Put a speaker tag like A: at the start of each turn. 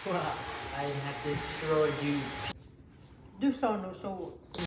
A: I have destroyed you.
B: Do so no so.